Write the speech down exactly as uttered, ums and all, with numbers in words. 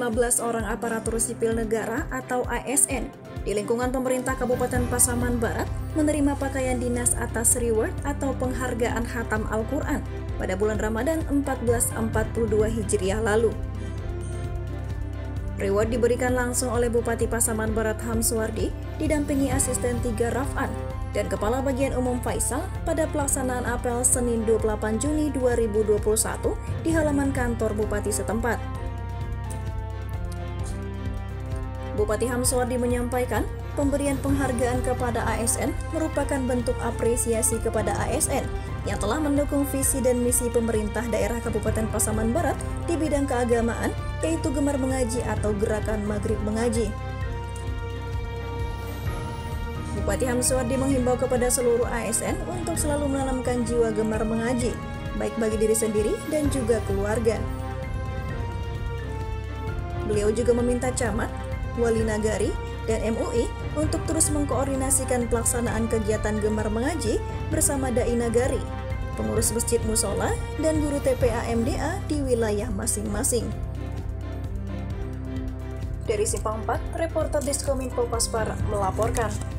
lima belas orang aparatur sipil negara atau A S N di lingkungan pemerintah Kabupaten Pasaman Barat menerima pakaian dinas atas reward atau penghargaan Khatam Al-Quran pada bulan Ramadan seribu empat ratus empat puluh dua Hijriah lalu. Reward diberikan langsung oleh Bupati Pasaman Barat Hamsuwardi didampingi asisten tiga Raf'an dan Kepala Bagian Umum Faisal pada pelaksanaan apel Senin dua puluh delapan Juni dua ribu dua puluh satu di halaman kantor Bupati setempat. Bupati Hamsuwardi menyampaikan pemberian penghargaan kepada A S N merupakan bentuk apresiasi kepada A S N yang telah mendukung visi dan misi pemerintah daerah Kabupaten Pasaman Barat di bidang keagamaan, yaitu Gemar Mengaji atau Gerakan Maghrib Mengaji. Bupati Hamsuwardi menghimbau kepada seluruh A S N untuk selalu menanamkan jiwa gemar mengaji, baik bagi diri sendiri dan juga keluarga. Beliau juga meminta camat, wali nagari, dan M U I untuk terus mengkoordinasikan pelaksanaan kegiatan Gemar Mengaji bersama Dai Nagari, pengurus masjid musola, dan guru T P A M D A di wilayah masing-masing. Dari Simpang empat, reporter Diskominfo Paspar melaporkan.